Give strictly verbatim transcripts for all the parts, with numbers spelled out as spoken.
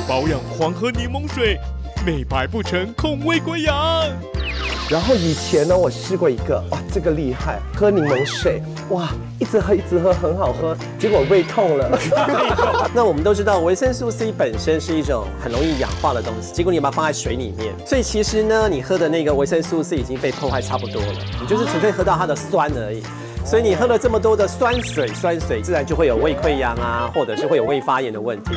保养黄河柠檬水，美白不成空胃溃疡。 然后以前呢，我试过一个，哇，这个厉害，喝柠檬水，哇，一直喝一直喝，很好喝，结果胃痛了。 那我们都知道，维生素 C 本身是一种很容易氧化的东西，结果你把它放在水里面，所以其实呢，你喝的那个维生素 C 已经被破坏差不多了，你就是纯粹喝到它的酸而已。所以你喝了这么多的酸水，酸水自然就会有胃溃疡啊，或者是会有胃发炎的问题。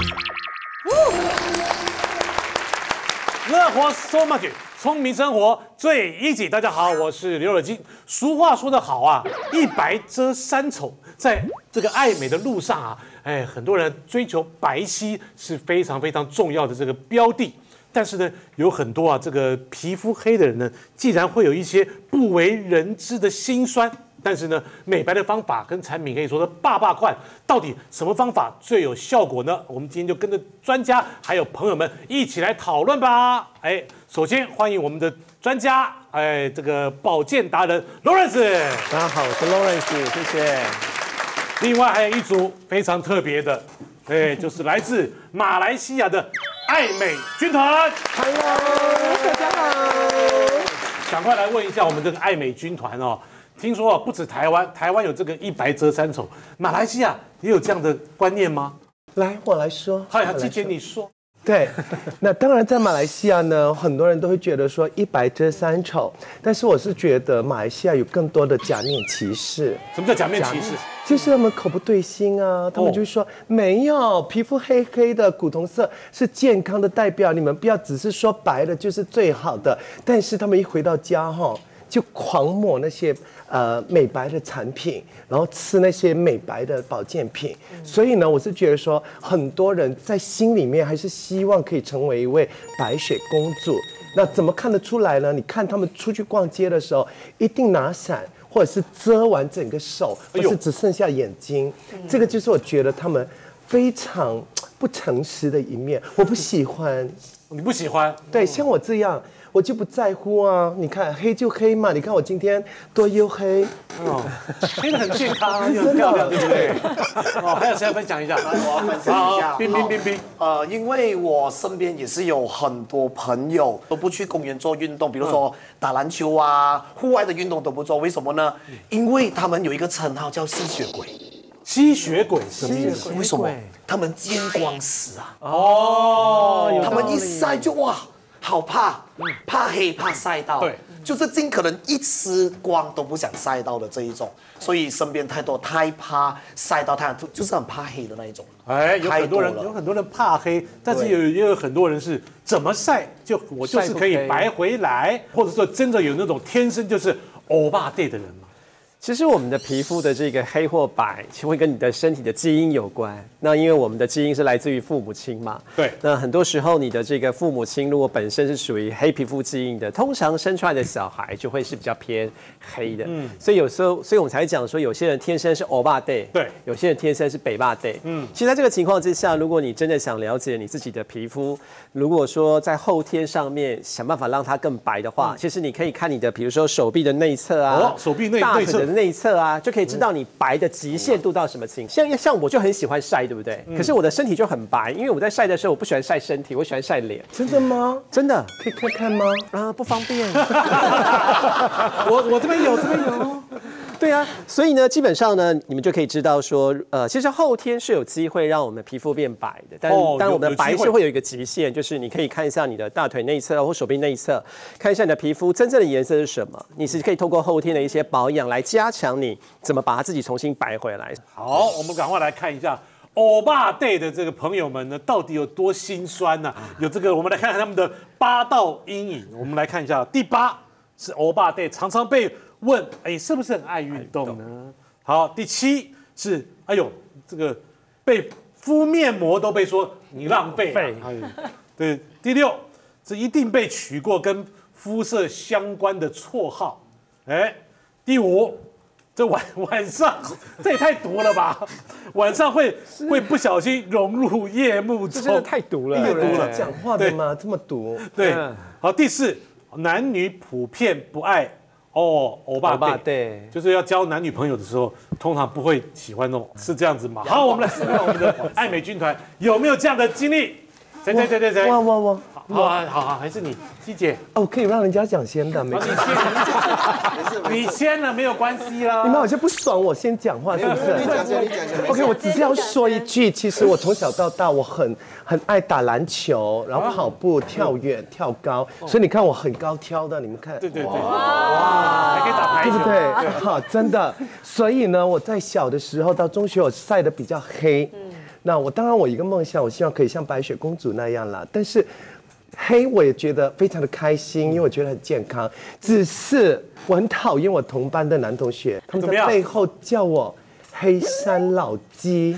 乐活 So Much， 聪明生活最一级。大家好，我是刘尔金。俗话说得好啊，一白遮三丑。在这个爱美的路上啊，哎，很多人追求白皙是非常非常重要的这个标的。但是呢，有很多啊，这个皮肤黑的人呢，既然会有一些不为人知的辛酸。但是呢，美白的方法跟产品可以说是爸爸款，到底什么方法最有效果呢？我们今天就跟着专家还有朋友们一起来讨论吧。哎，首先欢迎我们的专家，哎，这个保健达人 Lawrence。 大家好，我是 Lawrence， 谢谢。 另外还有一组非常特别的，哎，就是来自马来西亚的爱美军团。 Hello， 大家好。 赶快来问一下我们这个爱美军团哦。听说不止台湾，台湾有这个一白遮三丑，马来西亚也有这样的观念吗？ 来，我来说。 好呀，季姐你说。 对，那当然在马来西亚呢，很多人都会觉得说一白遮三丑，但是我是觉得马来西亚有更多的假面骑士。 什么叫假面骑士？ 就是他们口不对心啊，他们就说、哦、没有，皮肤黑黑的古铜色是健康的代表，你们不要只是说白的就是最好的，但是他们一回到家哈。就狂抹那些呃美白的产品，然后吃那些美白的保健品。所以呢，我是觉得说，很多人在心里面还是希望可以成为一位白雪公主。那怎么看得出来呢？你看他们出去逛街的时候，一定拿伞，或者是遮完整个手，或是只剩下眼睛。这个就是我觉得他们非常不诚实的一面，我不喜欢。 你不喜欢？ 对，像我这样。我就不在乎啊！你看黑就黑嘛，你看我今天多黝黑， 哦，黑的很健康，又很漂亮，对不对？哦，还有谁要分享一下？ 来，我要分享一下。 冰冰冰冰。 呃，因为我身边也是有很多朋友都不去公园做运动，比如说打篮球啊，户外的运动都不做，为什么呢？因为他们有一个称号叫吸血鬼。 吸血鬼什么意思？ 为什么？他们见光死啊！ 哦， 他们一晒就哇。好怕，怕黑，怕晒到， 对， 就是尽可能一丝光都不想晒到的这一种，所以身边太多太怕晒到太阳，就是很怕黑的那一种。 哎，有很多人有很多人怕黑，但是有也有很多人是怎么晒就我就是可以白回来，或者说真的有那种天生就是欧巴对的人嘛。 其实我们的皮肤的这个黑或白，其实会跟你的身体的基因有关。那因为我们的基因是来自于父母亲嘛， 对。 那很多时候你的这个父母亲如果本身是属于黑皮肤基因的，通常生出来的小孩就会是比较偏黑的。嗯。所以有时候，所以我们才讲说，有些人天生是欧巴对， 对。 有些人天生是北巴对。嗯。其实在这个情况之下，如果你真的想了解你自己的皮肤，如果说在后天上面想办法让它更白的话，嗯、其实你可以看你的，比如说手臂的内侧啊， 哦，手臂内大腿的内侧啊，就可以知道你白的极限度到什么情况。像像我就很喜欢晒，对不对？嗯、可是我的身体就很白，因为我在晒的时候，我不喜欢晒身体，我喜欢晒脸。 真的吗？ 真的， 可以看看吗？ 啊，不方便。 我我这边有，这边有。 对啊，所以呢，基本上呢，你们就可以知道说，呃，其实后天是有机会让我们皮肤变白的，但哦、 但我们的白是会有一个极限，就是你可以看一下你的大腿内侧或手臂内侧，看一下你的皮肤真正的颜色是什么，你是可以透过后天的一些保养来加强你怎么把它自己重新白回来。 好，我们赶快来看一下欧巴 day 的这个朋友们呢，到底有多心酸呢、啊？有这个，我们来看看他们的八道阴影。我们来看一下，第八是欧巴 day， 常常被问，哎，是不是很爱运动呢？好，第七是，哎呦，这个被敷面膜都被说你浪费、啊，哎，对。第六是一定被取过跟肤色相关的绰号，哎。第五，这晚晚上这也太毒了吧！晚上会会不小心融入夜幕中， 这真的太毒了， 有人在讲话的吗？这么毒？ 对。好，第四，男女普遍不爱。哦，欧巴对，就是要交男女朋友的时候，通常不会喜欢那种，是这样子吗？好，我们来试看我们的爱美军团有没有这样的经历。 谁谁谁谁谁？ 哇哇哇！ 好好好好，还是你，希姐。 哦，可以让人家讲先的，没你关系。 先，你先了没有关系啦。 你们好像不爽我先讲话，是不是？ 你讲先，你讲先。 OK， 我只是要说一句，其实我从小到大我很很爱打篮球，然后跑步、跳远、跳高，所以你看我很高挑的，你们看， 对对对，哇，还可以打排球， 对不对？好，真的。所以呢，我在小的时候到中学，我晒得比较黑。那我当然我一个梦想，我希望可以像白雪公主那样啦，但是。黑我也觉得非常的开心，因为我觉得很健康。只是我很讨厌我同班的男同学，他们在背后叫我黑山老鸡。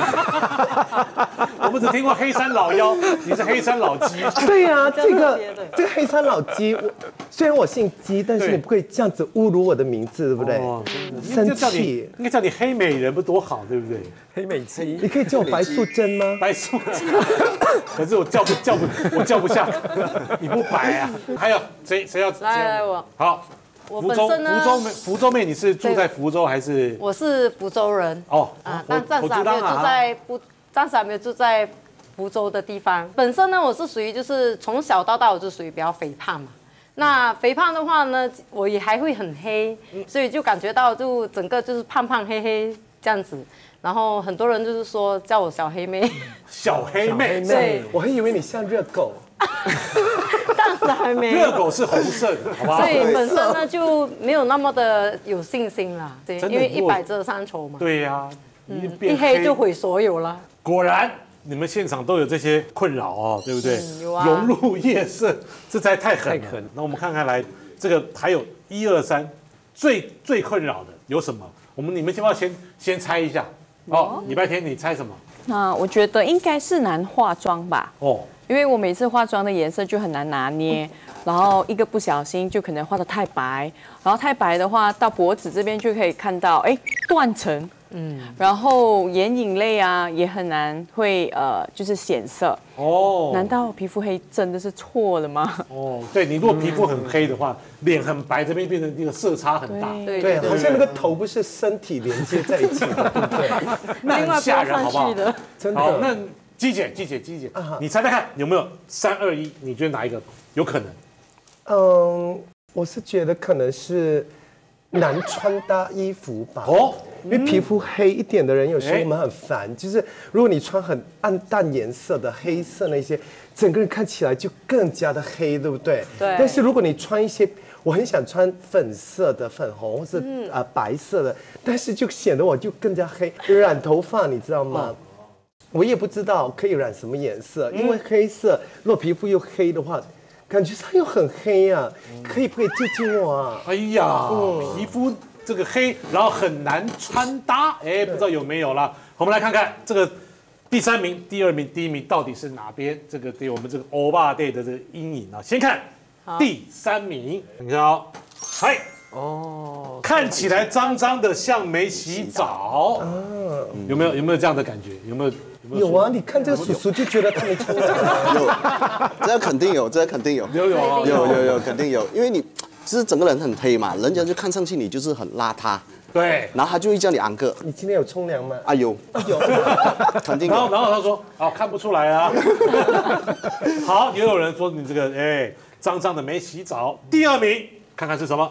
我们只听过黑山老妖，你是黑山老鸡。 对呀、啊，这个这个黑山老鸡，我虽然我姓鸡，但是你不可以这样子侮辱我的名字，对不对？哦、生气， 应该叫你黑美人，不多好，对不对？ 黑美鸡， 你可以叫我白素贞吗？ 白素贞，可是我叫不叫不，我叫不下，你不白啊。还有谁谁要来来我好。 我福州本身呢， 福州妹，福州妹，你是住在福州还是？ 我是福州人哦， 啊，但暂时还没有住在不，暂时还没有住在福州的地方。本身呢，我是属于就是从小到大我就属于比较肥胖嘛。那肥胖的话呢，我也还会很黑，所以就感觉到就整个就是胖胖黑黑这样子。然后很多人就是说叫我小黑妹， 小黑妹， 对， 我还以为你像热狗。 暂时还没。 热狗是红色的，好不好？ 所以本身呢就没有那么的有信心啦，对，因为一百遮三丑嘛。 对呀， 嗯，一黑就毁所有了。 果然，你们现场都有这些困扰哦，对不对？ 嗯、有啊。 融入夜色，这才太狠了。那我们看看来，这个还有一二三，最最困扰的有什么？我们你们先不要先先猜一下哦。礼拜天你猜什么？ 那我觉得应该是难化妆吧。哦。 因为我每次化妆的颜色就很难拿捏，然后一个不小心就可能画得太白，然后太白的话到脖子这边就可以看到，哎，断层，嗯，然后眼影类啊也很难会呃就是显色。哦，难道皮肤黑真的是错了吗？ 哦，对你如果皮肤很黑的话，脸很白，这边变成那个色差很大。 对对，好像那个头不是身体连接在一起的，对不对？ 那很吓人，好不好？ 真的。 好，那。 鸡姐，鸡姐，鸡姐，你猜猜看有没有三二一？你觉得哪一个有可能？ 嗯，我是觉得可能是难穿搭衣服吧。哦，因为皮肤黑一点的人，有时候我们很烦，就是如果你穿很暗淡颜色的黑色那些，整个人看起来就更加的黑，对不对？ 对。 但是如果你穿一些，我很想穿粉色的、粉红或是啊、呃、白色的，但是就显得我就更加黑。染头发，你知道吗？哦 我也不知道可以染什么颜色，因为黑色，如果皮肤又黑的话，感觉它又很黑啊，可以不可以救救我啊？ 哎呀，皮肤这个黑，然后很难穿搭，哎，不知道有没有啦？我们来看看这个第三名、第二名、第一名到底是哪边？这个对我们这个欧巴 day 的这个阴影啊，先看第三名，你看哦，嗨。 哦，看起来脏脏的，像没洗澡。啊，有没有有没有这样的感觉？有没有？ 有, 有啊，你看这个叔叔就觉得他没冲凉。 有，这肯定有，这肯定有。 有有有有有，肯定有，因为你其实整个人很黑嘛，人家就看上去你就是很邋遢。 对。 然后他就会叫你安哥。 你今天有冲凉吗？ 啊有。 有。 肯定有。 然后然后他说，哦看不出来啊。好，也有人说你这个哎脏脏的没洗澡。第二名，看看是什么？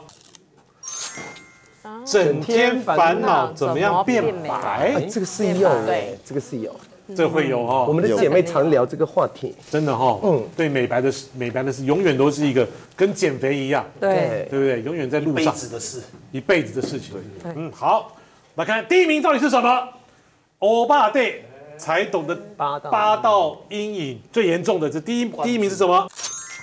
整天烦恼怎么样变白？ 这个是有哎，这个是有， 这会有哦。 我们的姐妹常聊这个话题， 真的哈。嗯，对美白的美白的事，永远都是一个跟减肥一样， 对对不对？永远在路上， 一辈子的事， 一辈子的事情。嗯，好，来看第一名到底是什么？欧巴 day 才懂得八道八道阴影最严重的，这第一第一名是什么？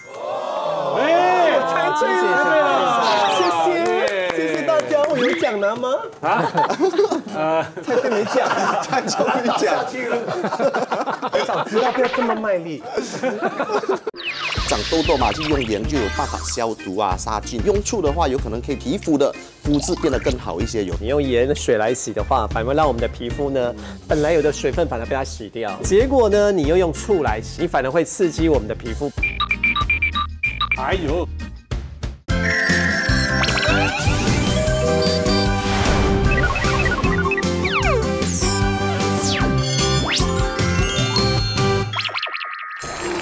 哎， 猜对了，谢谢。 我有奖拿吗？啊，呃，猜对没奖， 猜错没奖。 我早知道不要这么卖力。 长痘痘嘛，就用盐就有办法消毒啊、杀菌。用醋的话，有可能可以皮肤的肤质变得更好一些。有你用盐水来洗的话，反而让我们的皮肤呢，本来有的水分反而被它洗掉。结果呢，你又用醋来洗，你反而会刺激我们的皮肤。 哎呦！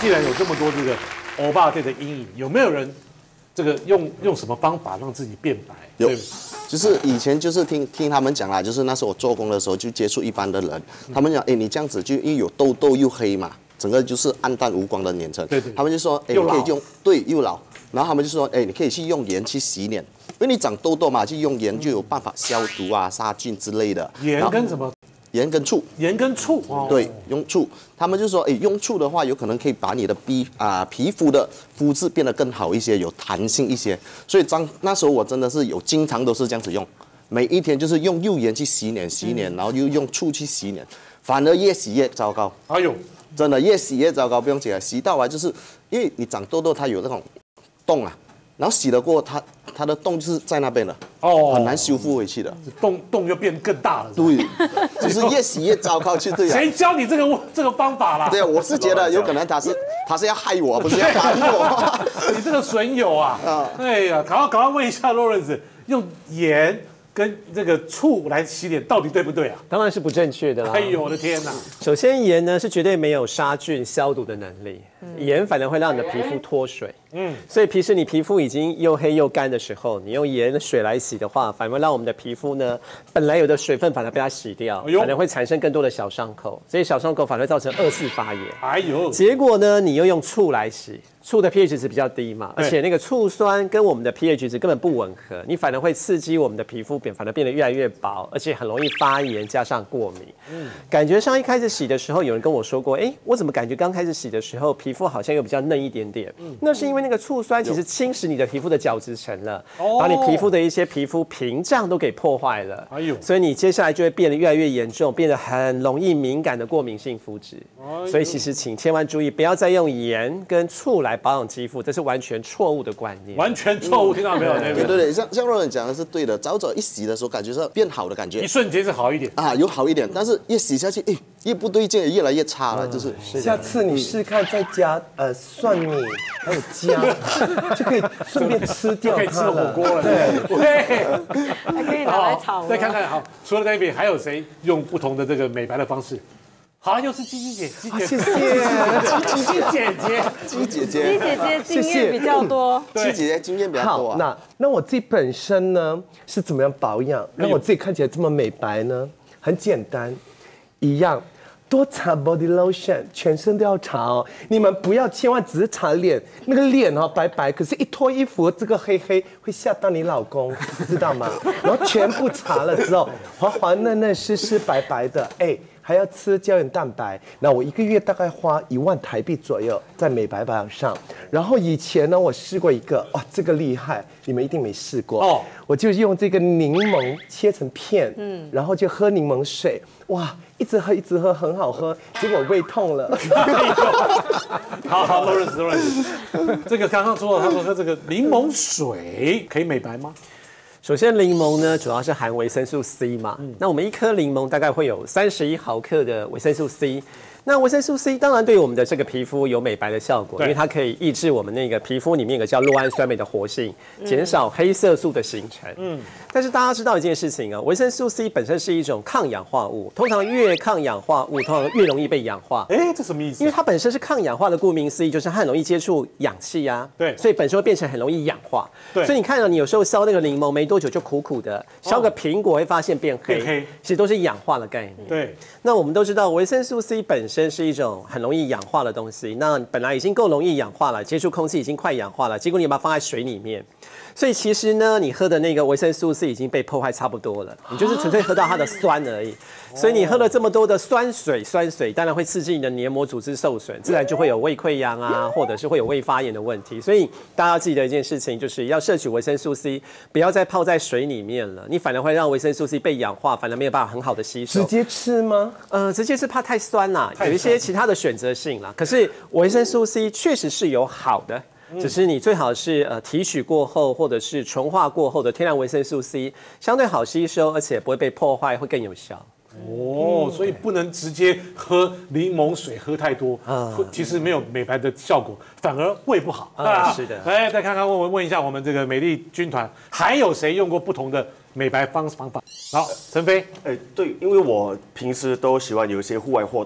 既然有这么多这个欧巴对的阴影，有没有人这个用用什么方法让自己变白？ 有，就是以前就是听听他们讲啦，就是那时候我做工的时候就接触一般的人，他们讲，哎，你这样子就因为有痘痘又黑嘛，整个就是暗淡无光的脸层。对对。他们就说，哎，你可以用对又老，然后他们就说，哎，你可以去用盐去洗脸，因为你长痘痘嘛，去用盐就有办法消毒啊、杀菌之类的。 盐跟什么？ 盐跟醋， 盐跟醋，哦、 对，用醋。他们就说，哎，用醋的话，有可能可以把你的皮啊、呃、皮肤的肤质变得更好一些，有弹性一些。所以当那时候我真的是有经常都是这样子用，每一天就是用幼盐去洗脸洗脸，然后又用醋去洗脸，反而越洗越糟糕。 哎呦， 真的越洗越糟糕，不用洗了，洗到啊就是因为你长痘痘，它有那种洞啊。然后洗了过后，它它的洞就是在那边了，哦，很难修复回去的， 洞洞就变更大了。 对，就是越洗越糟糕，就对了。 谁教你这个这个方法啦？ 对啊，我是觉得有可能他是他是要害我，不是要帮我。 你这个损友啊！啊，哎呀，赶快赶快问一下 Lawrence， 用盐跟这个醋来洗脸到底对不对啊？ 当然是不正确的啦。 哎呦我的天哪！ 首先盐呢是绝对没有杀菌消毒的能力，盐反而会让你的皮肤脱水。嗯，所以平时你皮肤已经又黑又干的时候，你用盐水来洗的话，反而让我们的皮肤呢本来有的水分反而被它洗掉，反而会产生更多的小伤口，这些小伤口反而会造成二次发炎。哎呦，结果呢你又用醋来洗。醋的 pH 值比较低嘛，而且那个醋酸跟我们的 pH 值根本不吻合，你反而会刺激我们的皮肤变，反而变得越来越薄，而且很容易发炎加上过敏。嗯，感觉上一开始洗的时候，有人跟我说过，哎，我怎么感觉刚开始洗的时候皮肤好像又比较嫩一点点？嗯，那是因为那个醋酸其实侵蚀你的皮肤的角质层了，哦、把你皮肤的一些皮肤屏障都给破坏了。哎呦，所以你接下来就会变得越来越严重，变得很容易敏感的过敏性肤质。哎、所以其实请千万注意，不要再用盐跟醋来保养肌肤，这是完全错误的观念， 完全错误，听到没有？ 对对对，像像若人讲的是对的，早早一洗的时候感觉是变好的感觉， 一瞬间是好一点啊，有好一点，但是越洗下去，哎，越不对劲，越来越差了，就是。 下次你试看再加呃蒜米还有姜，就可以顺便吃掉， 可以吃火锅了， 对，还可以拿来炒。 再看看好，除了 David， 还有谁用不同的这个美白的方式？好，又是鸡鸡姐，鸡姐， 谢谢， 鸡鸡姐姐， 鸡姐姐， 鸡姐姐经验比较多， 鸡姐姐经验比较多啊。 那那我自己本身呢是怎么样保养，让我自己看起来这么美白呢？很简单，一样。多擦 body lotion， 全身都要擦哦。你们不要千万只是擦脸，那个脸哦白白，可是一脱衣服这个黑黑会吓到你老公，知道吗？然后全部擦了之后，滑滑嫩嫩、湿湿白白的，哎，还要吃胶原蛋白。那我一个月大概花一万台币左右在美白保养上。然后以前呢，我试过一个，哇，这个厉害，你们一定没试过哦。我就用这个柠檬切成片，嗯，然后就喝柠檬水，哇。一直喝，一直喝，很好喝。结果胃痛了。 好好 ，Lawrence Lawrence， 这个刚刚说了，他说这个柠檬水可以美白吗？ 首先，柠檬呢主要是含维生素 C 嘛，嗯、那我们一颗柠檬大概会有三十一毫克的维生素 C。那维生素 C 当然对我们的这个皮肤有美白的效果，因为它可以抑制我们那个皮肤里面有个叫酪氨酸酶的活性，减少黑色素的形成。嗯，但是大家知道一件事情啊，维生素 C 本身是一种抗氧化物，通常越抗氧化物，通常越容易被氧化。 哎，这什么意思？ 因为它本身是抗氧化的，顾名思义就是它很容易接触氧气啊。对，所以本身会变成很容易氧化。对，所以你看到、啊、你有时候削那个柠檬没多久就苦苦的，削个苹果会发现变黑，变黑其实都是氧化的概念。对，那我们都知道维生素 C 本身是一种很容易氧化的东西，那本来已经够容易氧化了，接触空气已经快氧化了，结果你把它放在水里面，所以其实呢，你喝的那个维生素 C 已经被破坏差不多了，你就是纯粹喝到它的酸而已。所以你喝了这么多的酸水，酸水当然会刺激你的黏膜组织受损，自然就会有胃溃疡啊，或者是会有胃发炎的问题。所以大家要记得一件事情，就是要摄取维生素 C， 不要再泡在水里面了，你反而会让维生素 C 被氧化，反而没有办法很好的吸收。 直接吃吗？ 呃，直接吃怕太酸啦，有一些其他的选择性啦。可是维生素 C 确实是有好的。只是你最好是呃提取过后，或者是纯化过后的天然维生素 C， 相对好吸收，而且不会被破坏，会更有效。 哦，所以不能直接喝柠檬水，喝太多，啊、其实没有美白的效果，反而胃不好。 啊，是的。 来，再看看问问一下我们这个美丽军团，还有谁用过不同的美白方方法？好，陈飞， 哎，对，因为我平时都喜欢有一些户外活动嘛。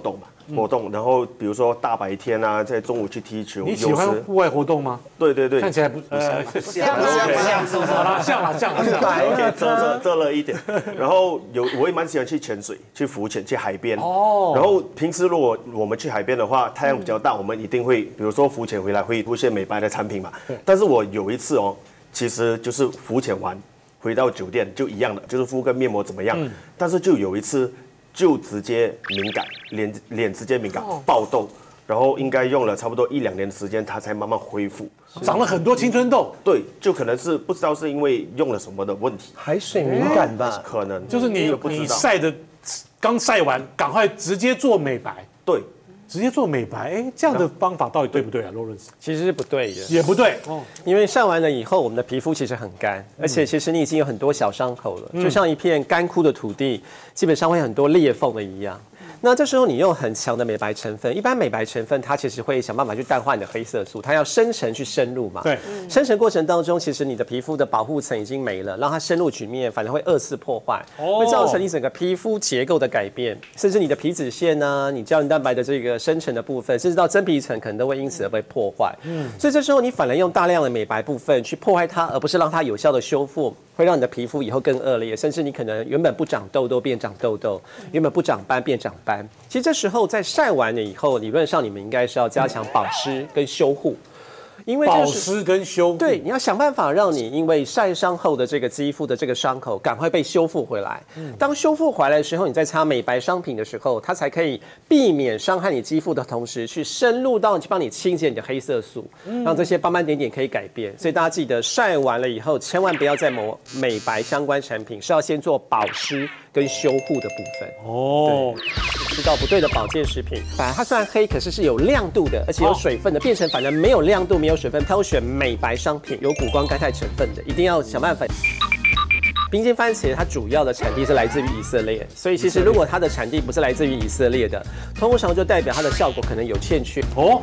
活动，然后比如说大白天啊，在中午去踢球。 你喜欢户外活动吗？ 对对对， 看起来不呃像像是不是？ 好了，像了像了像了 ，OK， 遮遮遮了一点。然后有我也蛮喜欢去潜水、去浮潜、去海边。哦。然后平时如果我们去海边的话，太阳比较大，我们一定会，比如说浮潜回来会出现美白的产品嘛。但是我有一次哦，其实就是浮潜完回到酒店就一样的，就是敷个面膜怎么样？嗯。但是就有一次。就直接敏感，脸脸直接敏感，爆痘，然后应该用了差不多一两年的时间，它才慢慢恢复， 长了很多青春痘。 对，就可能是不知道是因为用了什么的问题， 海水敏感吧？ 可能就是你你晒的刚晒完，赶快直接做美白。 对。 直接做美白，哎，这样的方法到底对不对啊 ，Lawrence？ 其实是不对的， 也不对哦， 因为晒完了以后，我们的皮肤其实很干，而且其实你已经有很多小伤口了，就像一片干枯的土地，基本上会很多裂缝的一样。那这时候你用很强的美白成分，一般美白成分它其实会想办法去淡化你的黑色素，它要深层去深入嘛。 对， 深层过程当中，其实你的皮肤的保护层已经没了，让它深入局面，反而会二次破坏，哦、会造成你整个皮肤结构的改变，甚至你的皮脂腺呢、啊，你胶原蛋白的这个深层的部分，甚至到真皮层，可能都会因此而被破坏。嗯，所以这时候你反而用大量的美白部分去破坏它，而不是让它有效的修复。会让你的皮肤以后更恶劣，甚至你可能原本不长痘痘变长痘痘，原本不长斑变长斑。其实这时候在晒完了以后，理论上你们应该是要加强保湿跟修护。因为、就是、 保湿跟修复， 对，你要想办法让你因为晒伤后的这个肌肤的这个伤口赶快被修复回来。嗯、当修复回来的时候，你在擦美白商品的时候，它才可以避免伤害你肌肤的同时，去深入到去帮你清洁你的黑色素，嗯、让这些斑斑点点可以改变。所以大家记得晒完了以后，千万不要再抹美白相关产品，是要先做保湿跟修护的部分。哦，吃到不对的保健食品，反而它虽然黑，可是是有亮度的，而且有水分的，变成反而没有亮度、没有水分。挑选美白商品有谷胱甘肽成分的，一定要想办法。冰晶番茄它主要的产地是来自于以色列，所以其实如果它的产地不是来自于以色列的，通常就代表它的效果可能有欠缺哦。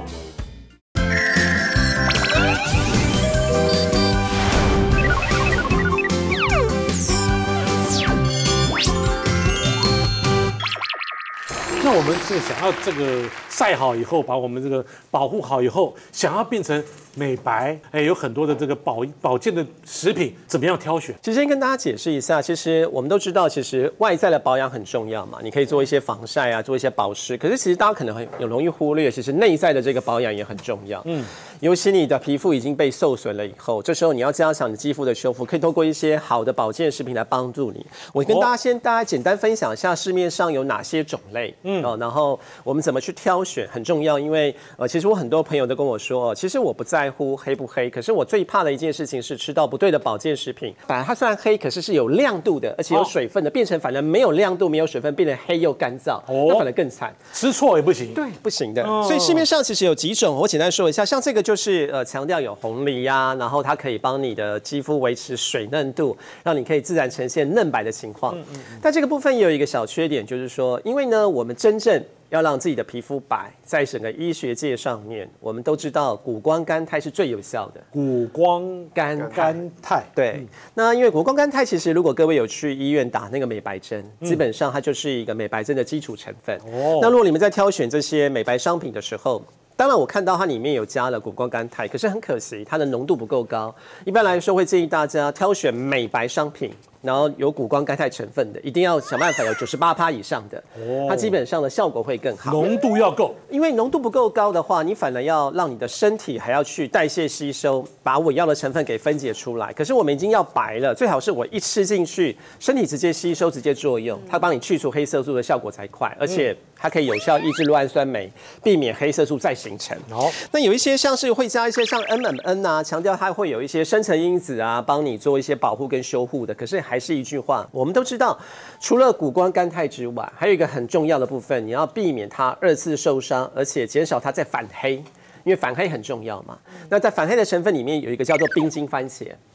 那我们是想要这个晒好以后，把我们这个保护好以后，想要变成美白，哎，有很多的这个保保健的食品，怎么样挑选？ 其实先跟大家解释一下，其实我们都知道，其实外在的保养很重要嘛，你可以做一些防晒啊，做一些保湿。可是其实大家可能很有容易忽略，其实内在的这个保养也很重要。嗯，尤其你的皮肤已经被受损了以后，这时候你要加强你肌肤的修复，可以透过一些好的保健食品来帮助你。我跟大家先大家简单分享一下市面上有哪些种类。嗯。哦，然后我们怎么去挑选很重要，因为呃，其实我很多朋友都跟我说，其实我不在乎黑不黑，可是我最怕的一件事情是吃到不对的保健食品，反而它虽然黑，可是是有亮度的，而且有水分的，变成反而没有亮度、没有水分，变成黑又干燥，哦、那反而更惨。 吃错也不行， 对，不行的。哦、所以市面上其实有几种，我简单说一下，像这个就是呃强调有红梨呀、啊，然后它可以帮你的肌肤维持水嫩度，让你可以自然呈现嫩白的情况。嗯嗯嗯但这个部分也有一个小缺点，就是说，因为呢，我们真正要让自己的皮肤白，在整个医学界上面，我们都知道谷胱甘肽是最有效的。 谷胱甘甘肽， 对。嗯、那因为谷胱甘肽，其实如果各位有去医院打那个美白针，嗯、基本上它就是一个美白针的基础成分。哦。那如果你们在挑选这些美白商品的时候，当然我看到它里面有加了谷胱甘肽，可是很可惜它的浓度不够高。一般来说会建议大家挑选美白商品，然后有谷胱甘肽成分的，一定要想办法有 百分之九十八 以上的，它基本上的效果会更好。 浓度要够， 因为浓度不够高的话，你反而要让你的身体还要去代谢吸收，把我要的成分给分解出来。可是我们已经要白了，最好是我一吃进去，身体直接吸收，直接作用，它帮你去除黑色素的效果才快，而且它可以有效抑制酪氨酸酶，避免黑色素再形成。好，那有一些像是会加一些像 M M N 啊，强调它会有一些生成因子啊，帮你做一些保护跟修护的。可是还是一句话，我们都知道，除了谷胱甘肽之外，还有一个很重要的部分，你要避免它二次受伤，而且减少它再反黑。因为反黑很重要嘛，那在反黑的成分里面有一个叫做冰晶番茄，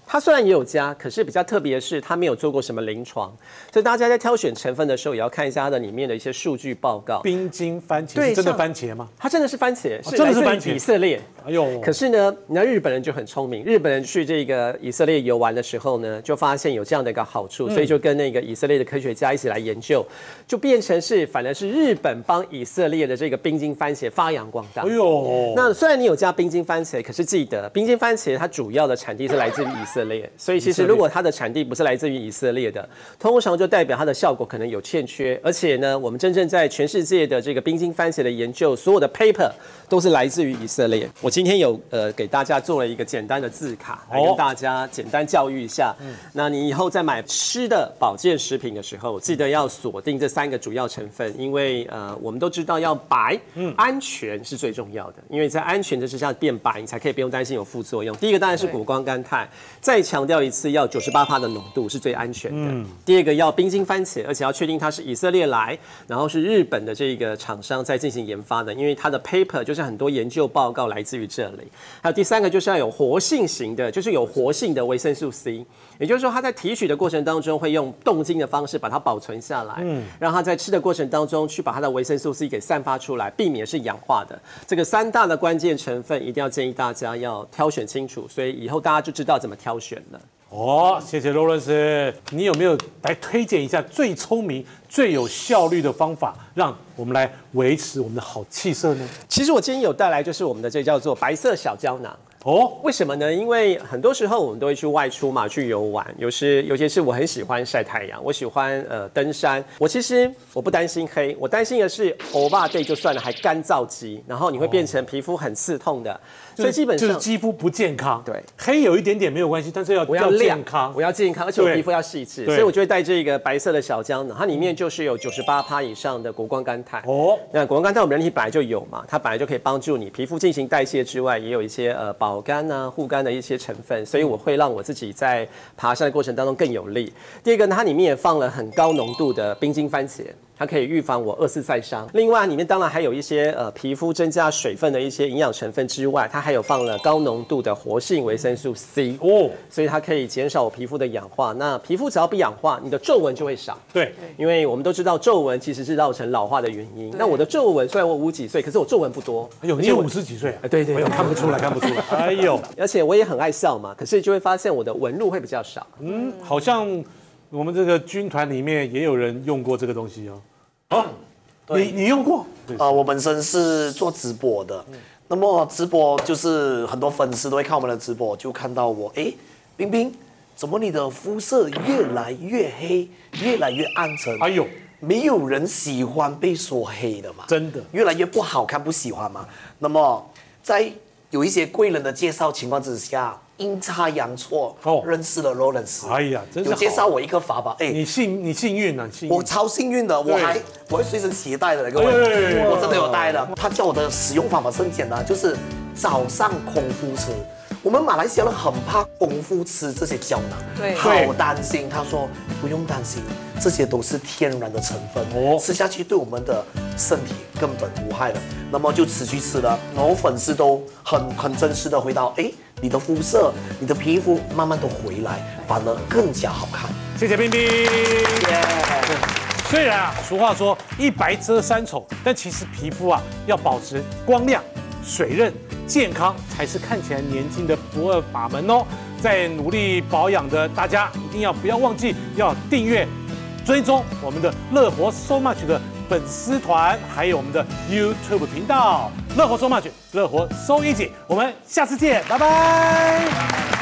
它虽然也有加，可是比较特别的是，它没有做过什么临床，所以大家在挑选成分的时候，也要看一下它的里面的一些数据报告。 冰晶番茄是真的番茄吗？ 它真的是番茄， 哦、真的是番茄。 以色列。 哎呦， 可是呢，你看日本人就很聪明，日本人去这个以色列游玩的时候呢，就发现有这样的一个好处，所以就跟那个以色列的科学家一起来研究，就变成是反而是日本帮以色列的这个冰晶番茄发扬光大。 哎呦， 那虽然你有加冰晶番茄，可是记得冰晶番茄它主要的产地是来自于以色列，所以其实如果它的产地不是来自于以色列的，通常就代表它的效果可能有欠缺。而且呢，我们真正在全世界的这个冰晶番茄的研究，所有的 paper 都是来自于以色列。我今天有呃给大家做了一个简单的字卡，来跟大家简单教育一下。嗯、那你以后在买吃的保健食品的时候，记得要锁定这三个主要成分，因为呃我们都知道要白，嗯，安全是最重要的，因为在安全的之下变白，你才可以不用担心有副作用。第一个当然是谷胱甘肽，再强调一次要九十八趴的浓度是最安全的。嗯、第二个要冰晶番茄，而且要确定它是以色列来，然后是日本的这个厂商在进行研发的，因为它的 paper 就是很多研究报告来自于这里。还有第三个就是要有活性型的，就是有活性的维生素 C， 也就是说它在提取的过程当中会用冻晶的方式把它保存下来，嗯，让它在吃的过程当中去把它的维生素 C 给散发出来，避免是氧化的。这个三大的关键成分一定要建议大家要挑选清楚，所以以后大家就知道怎么挑选了。 哦，谢谢罗伦斯，你有没有来推荐一下最聪明、最有效率的方法，让我们来维持我们的好气色呢？ 其实我今天有带来就是我们的这叫做白色小胶囊。 哦， 为什么呢？因为很多时候我们都会去外出嘛，去游玩。有时，尤其是我很喜欢晒太阳，我喜欢呃登山。我其实我不担心黑，我担心的是欧巴对就算了，还干燥肌，然后你会变成皮肤很刺痛的。所以基本上就是肌肤不健康。 对， 黑有一点点没有关系，但是要我要健康， 我要健康，而且我皮肤要细致，所以我就会带这个白色的小胶囊，它里面就是有九十八趴以上的谷胱甘肽。哦，那谷胱甘肽我们人体本来就有嘛，它本来就可以帮助你皮肤进行代谢之外，也有一些呃保肝啊、护肝的一些成分，所以我会让我自己在爬山的过程当中更有力。第二个呢，它里面也放了很高浓度的冰晶番茄。它可以预防我二次晒伤。另外，里面当然还有一些呃皮肤增加水分的一些营养成分之外，它还有放了高浓度的活性维生素 C 哦，所以它可以减少我皮肤的氧化。那皮肤只要不氧化，你的皱纹就会少。 对， 因为我们都知道皱纹其实是造成老化的原因。那我的皱纹虽然我五几岁，可是我皱纹不多。 哎呦，你有五十几岁啊？ 对对， 没有看不出来，看不出来。哎呦， 而且我也很爱笑嘛，可是就会发现我的纹路会比较少。 嗯，好像我们这个军团里面也有人用过这个东西哦。哦，你你用过？ 呃，我本身是做直播的，嗯、那么直播就是很多粉丝都会看我们的直播，就看到我，哎，冰冰，怎么你的肤色越来越黑，越来越暗沉？ 哎呦， 没有人喜欢被说黑的嘛， 真的， 越来越不好看，不喜欢嘛。那么在有一些贵人的介绍情况之下。阴差阳错，哦，认识了罗伦斯。 哎呀，真是有介绍我一个法宝。哎， 你幸你幸运啊，幸运。 我超幸运的，我还我会随身携带的，各位，我真的有带的。他叫我的使用方法是很简单，就是早上空腹吃。我们马来西亚人很怕空腹吃这些胶囊， 对， 好担心。他说不用担心，这些都是天然的成分，哦，吃下去对我们的身体根本无害的。那么就持续吃了，然后粉丝都很很真实的回答，哎，你的肤色、你的皮肤慢慢的回来，反而更加好看。 谢谢冰冰。虽然啊，俗话说一白遮三丑，但其实皮肤啊要保持光亮、水润。健康才是看起来年轻的不二法门哦！在努力保养的大家，一定要不要忘记要订阅、追踪我们的乐活 So Much 的粉丝团，还有我们的 YouTube 频道乐活 So Much， 乐活 So Easy。我们下次见，拜拜。